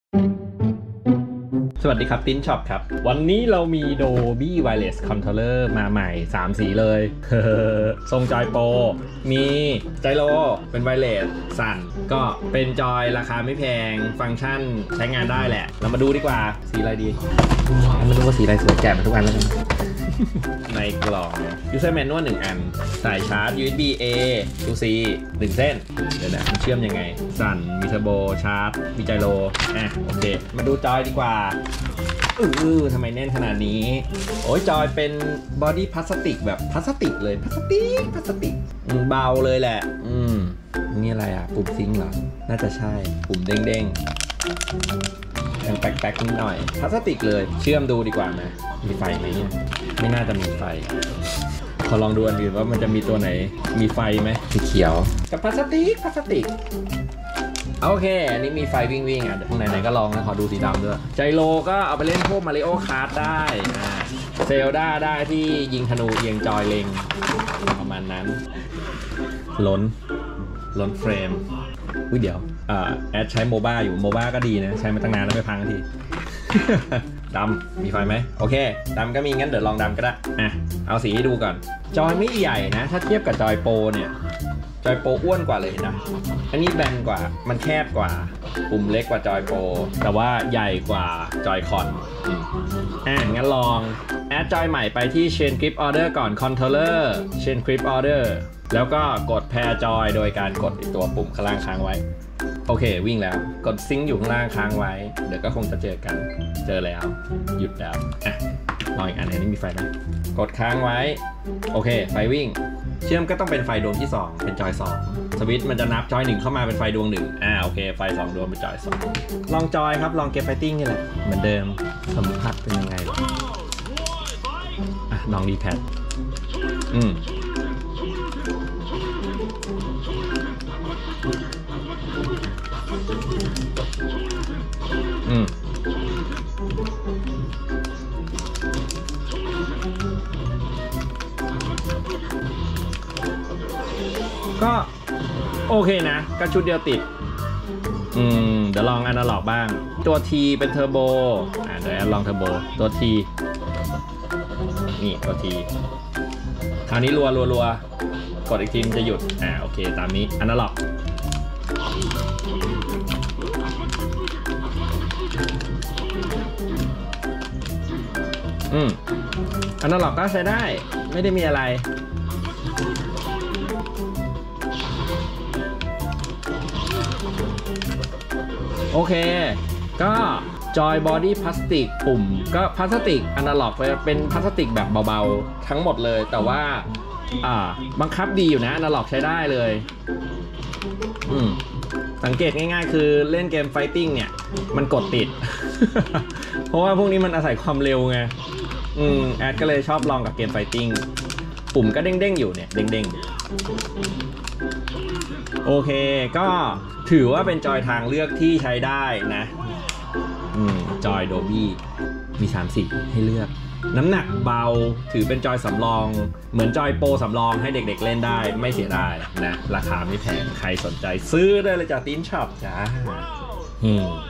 สวัสดีครับติ้นช็อปครับวันนี้เรามี Dolby Wireless Controller มาใหม่3สีเลยทรงจอยโปรมีไจโรเป็นไวเลสสั่นก็เป็นจอยราคาไม่แพงฟังก์ชันใช้งานได้แหละเรามาดูดีกว่าสีอะไรดีมาดูว่าสีอะไรสวยแกะมาทุกอันแล้วกันในกล่อง User Manual 1 อันสายชาร์จ USB A to C 1 เส้นเดี๋ยวนะมันเชื่อมยังไงสั่นมีเทอร์โบชาร์จมีไจโรโอเคมาดูจอยดีกว่าทำไมแน่นขนาดนี้โอ้ยจอยเป็นบอดี้พลาสติกแบบพลาสติกเลยพลาสติกเบาเลยแหละนี่อะไรอ่ะปุ่มซิงค์เหรอน่าจะใช่ปุ่มเด้งยังแป๊กนิดหน่อยพลาสติกเลยเชื่อมดูดีกว่านะมีไฟไหมเนี่ยไม่น่าจะมีไฟขอลองดูอันอื่นว่ามันจะมีตัวไหนมีไฟไหมสีเขียวกับพลาสติกโอเคอันนี้มีไฟวิ่งอ่ะไหนๆก็ลองนะขอดูสีดำด้วยไจโรก็เอาไปเล่นพวกมาริโอคาร์ทได้เซลดาได้ที่ยิงธนูเอียงจอยเล็งประมาณนั้นล้นเฟรมเดี๋ยวแอดใช้โมบ้าอยู่โมบ้าก็ดีนะใช้มาตั้งนานแล้วไม่พังทีดำมีไฟไหมโอเคดำก็มีงั้นเดี๋ยวลองดำก็ได้เอาสีให้ดูก่อนจอยไม่ใหญ่นะถ้าเทียบกับจอยโปรเนี่ยจอยโปรอ้วนกว่าเลยนะอันนี้แบนกว่ามันแคบกว่าปุ่มเล็กกว่าจอยโปรแต่ว่าใหญ่กว่าจอยคอนงั้นลองแอดจอยใหม่ไปที่ Chain Grip Order ก่อน Controller Chain Grip Order แล้วก็กดแพร์จอยโดยการกดตัวปุ่มข้างล่างค้างไว้โอเควิ่งแล้วกดซิงค์อยู่ข้างล่างค้างไว้เดี๋ยวก็คงจะเจอแล้วหยุดแล้วลองอีกอันนี้มีไฟไหมกดค้างไว้โอเคไฟวิ่งเชื่อมก็ต้องเป็นไฟดวงที่2เป็นจอย2สวิตช์มันจะนับจอย1เข้ามาเป็นไฟดวง1โอเคไฟ2ดวงเป็นจอย2ลองจอยครับลองเก็บไฟติ้งนี่แหละเหมือนเดิมสัมผัสเป็นยังไงลองดีแพดก็โอเคนะก็ชุดเดียวติดเดี๋ยวลองอนาล็อกบ้างตัว T เป็นเทอร์โบเดี๋ยวลองเทอร์โบตัว T นี่ตัว T คราวนี้รัวกดอีกทีมันจะหยุดโอเคตามนี้อนาล็อกอนาล็อกก็ใช้ได้ไม่ได้มีอะไรโอเคก็จอยบอดี้พลาสติกปุ่มก็พลาสติกอนาล็อกเป็นพลาสติกแบบเบาๆทั้งหมดเลยแต่ว่าบังคับดีอยู่นะอนาล็อกใช้ได้เลยสังเกตง่ายๆคือเล่นเกมไฟติ้งเนี่ยมันกดติด เพราะว่าพวกนี้มันอาศัยความเร็วไงแอดก็เลยชอบลองกับเกมไฟติ้งปุ่มก็เด้งๆอยู่เนี่ยเด้งๆโอเคก็ถือว่าเป็นจอยทางเลือกที่ใช้ได้นะจอย Dolby มี3สีให้เลือกน้ำหนักเบาถือเป็นจอยสำรองเหมือนจอยโปรสำรองให้เด็กๆเล่นได้ไม่เสียดายนะราคาไม่แพงใครสนใจซื้อได้เลยจากติ้นช็อปจ้า